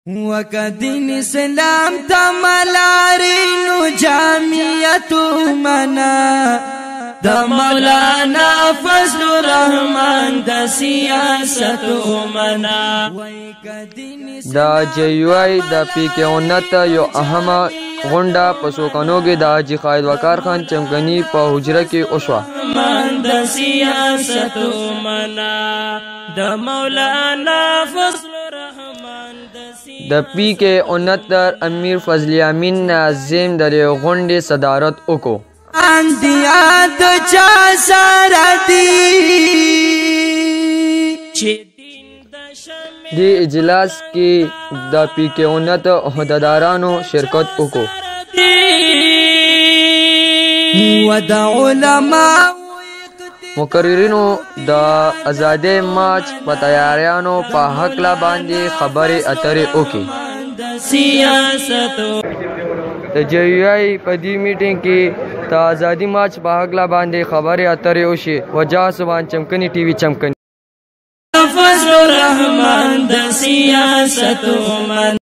وکدین اسلام تملارینو جامعیت منا دا مولانا فضل الرحمن دا سیاست منا دا جیوائی دا پی کے اونت یو اہم غنڈا پسوکنوگی دا حاجی خالد وقار خان چمکنی پا حجرہ کی اشوا دا سیاست منا دا مولانا فضل دا پی کے اونتر امیر فضل امین ناظم در غنڈ صدارت اکو اندیاد چا سارا دی اجلاس کی دا پی کے اونت عہدیدارانو شرکت اکو ودا علماء مقررینو دا آزادی مارچ پا تیاریانو پا حقلا باندی خبر اتر اوکی دا جیوائی پا دی میٹنگ کی تا آزادی مارچ پا حقلا باندی خبر اتر اوشی وجہ سبان چمکنی ٹی وی چمکنی فضل الرحمن دا سیاست